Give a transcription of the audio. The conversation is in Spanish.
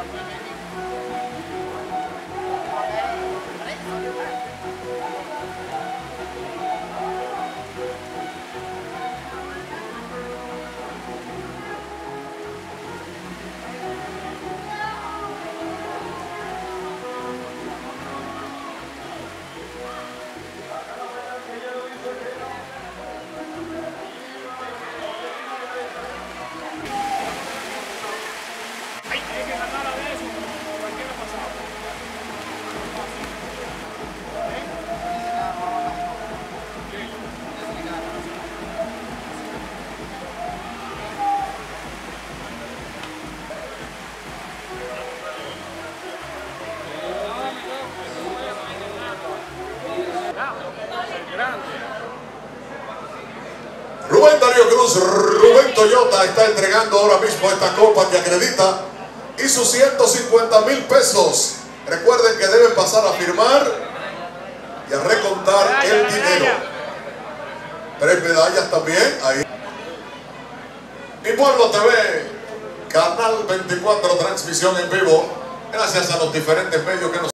Rubén Darío Cruz, Rubén Toyota está entregando ahora mismo esta copa que acredita y sus 150,000 pesos. Recuerden que deben pasar a firmar y a recontar el dinero. 3 medallas también ahí. Mi Pueblo TV, Canal 24, transmisión en vivo. Gracias a los diferentes medios que nos